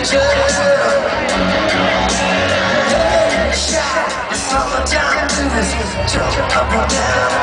It's all the time, jump up and down.